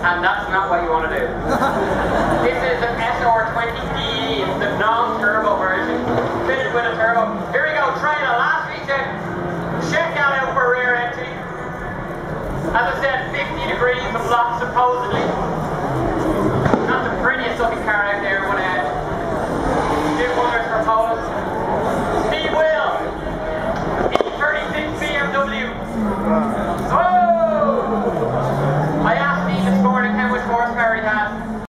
and that's not what you want to do. This is an SR20DE, it's the non-turbo version, fitted with a turbo. Here we go, trailer, last recheck. Check that out for rear entry. As I said, 50 degrees of lock supposedly. Not the prettiest looking car out there.